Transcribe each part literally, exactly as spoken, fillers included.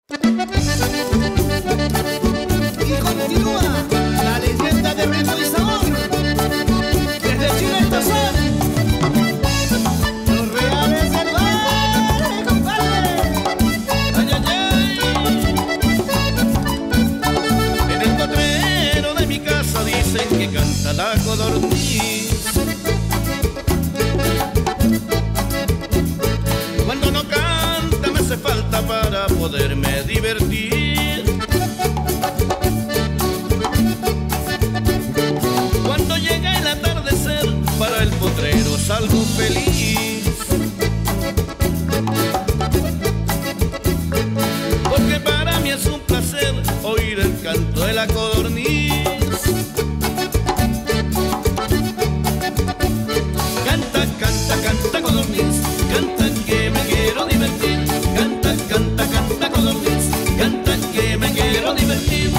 Y continúa la leyenda de ritmo y sabor. Desde Chile estos son los reales del bar, compadre. Ay, ay, ay. En el potrero de mi casa dicen que canta la codorniz. Cuando no canta me hace falta para poderme divertir. Cuando llega el atardecer, para el potrero salgo feliz. Porque para mí es un placer oír el canto de la codorniz. Canta, canta, canta codorniz, canta que me quiero divertir. Canta, canta, canta codorniz, canta que me quiero divertir.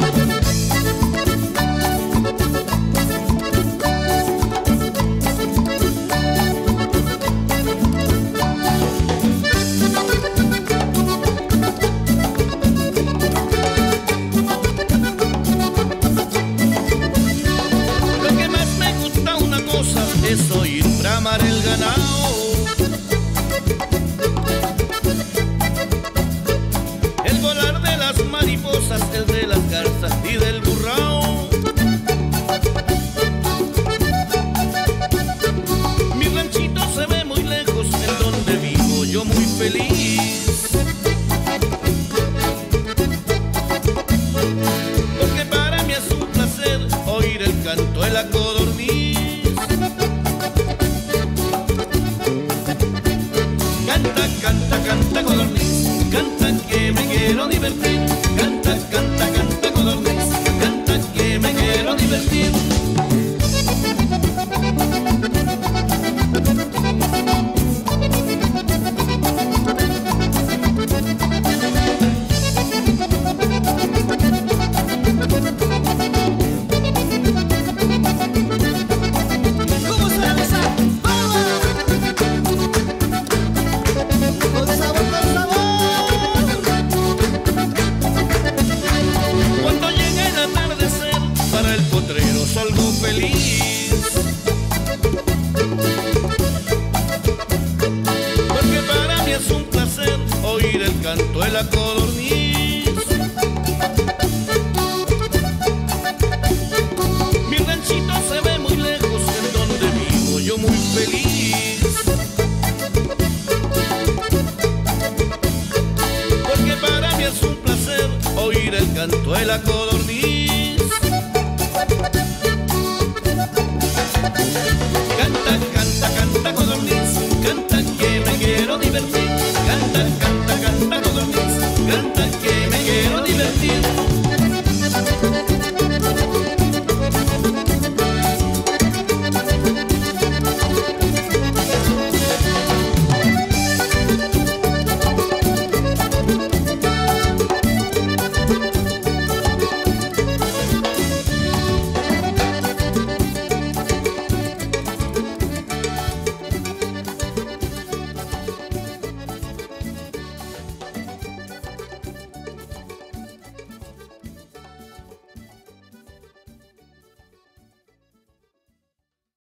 Lo que más me gusta una cosa es oír bramar el ganado. El volar de las mariposas, el de las garzas y del burrao. Mi ranchito se ve muy lejos, en donde vivo yo muy feliz. Porque para mí es un placer oír el canto de la codorniz. Canta, canta, canta codorniz, canta que me quiero divertir. Canta, canta, canta codorniz, canta que me quiero divertir. ¿Cómo se la cosa? ¡Vamos! Con sabor, con sabor. Cuando llega el atardecer, para el potrero salgo feliz. Porque para mí es un placer oír el canto de la codorniz. Mi ranchito se ve muy lejos, en donde vivo yo muy feliz. Porque para mí es un placer oír el canto de la codorniz.